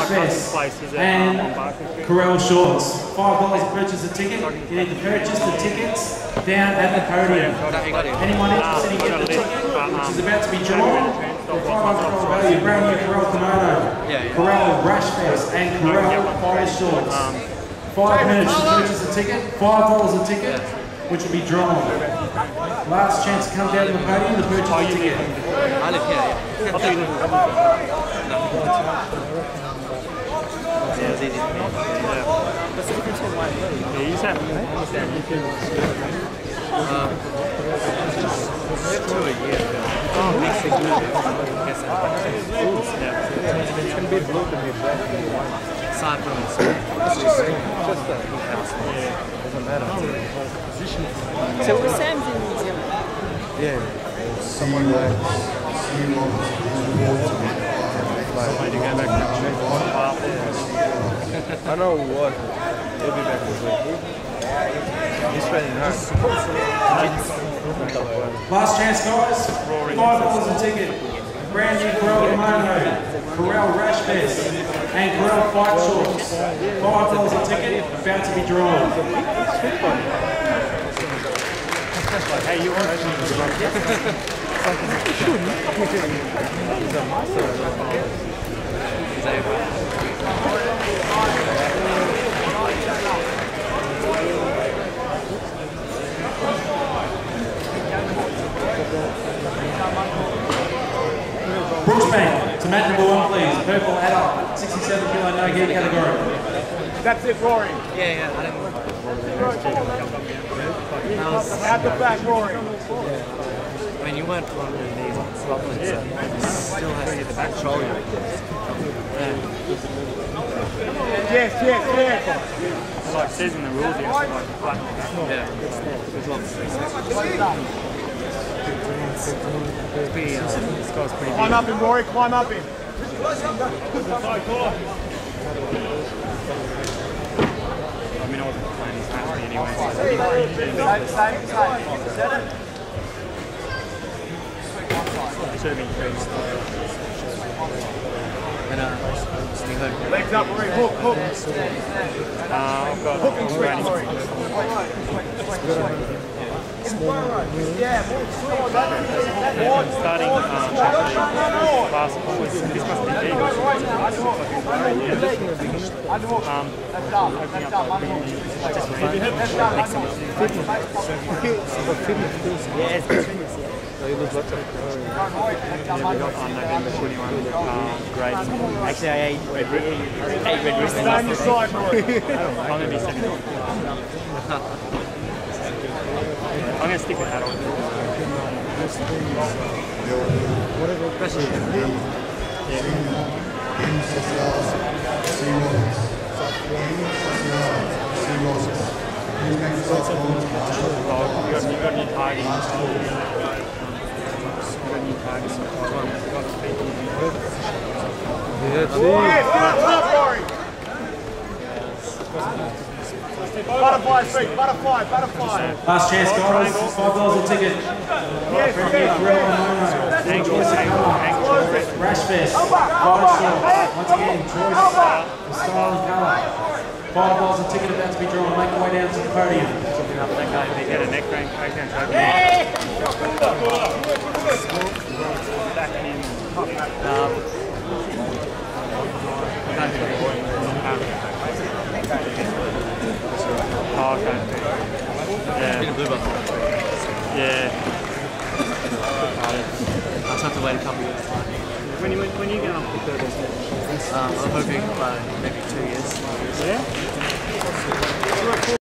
Fest and Corral Shorts. $5 to purchase a ticket. You need to purchase the tickets down at the podium. Anyone interested in getting the ticket, which is about to be drawn, for $500 value, brand new Corral kimono, Corral Rash Fest and Corral Fire Shorts. 5 minutes to purchase a ticket, $5 a ticket, which will be drawn. Last chance to come down to the podium to purchase a ticket. I live here, yeah. I thought you lived in yeah, it was easy for me. Yeah. That's a different one. Yeah, you said it. To a year. Oh, makes it good. Yes, it's going to be blue to me. Aside from this, it's just that. Yeah, doesn't matter. So was Sam's in New Zealand? Yeah. Someone like to go back to I know what. He'll be back this week. He's training hard. Last chance, guys. $5 a ticket. Brand new Corral kimono, Corral Rash Fest, and Corral Fight Shorts. $5 a ticket, about to be drawn. Hey, you want Brooksbank to mat number 1, please. Purple adult, 67 kilo no gear category. That's it, Rory. Yeah, I didn't. At the back, Rory. I mean, you weren't on your knees on Scotland, so you still have to get the back shoulder. Yes. Like it says in the rules, you have to like flatten the back. Yeah, there's lots of things. This guy's pretty big. Climb up him, Rory. Climb up him. I mean, I wasn't playing his hands anyway. Same. Should have been increased. Legs up, Rory. Hook. I've got Hook and swing, Rory. starting basketball. This must be big. November 21 grade. Actually, I ate red wrist. Stay on your side, Rory. I'm going to be second. I'm going to stick with adult. You got new targets. Butterfly feet, butterfly. Last chance, guys. $5 a ticket. Brand new Corral kimono, Rash Fest, Fire Shorts. Once again, choice of style and colour. $5 a ticket about to be drawn. Make your way down to the podium. That guy, they get a neck crank, breakdown trophy. Back in. Oh, okay. Yeah. Yeah. I'll just have to wait a couple of years. When are you going up to third? I'm hoping by maybe 2 years. Yeah?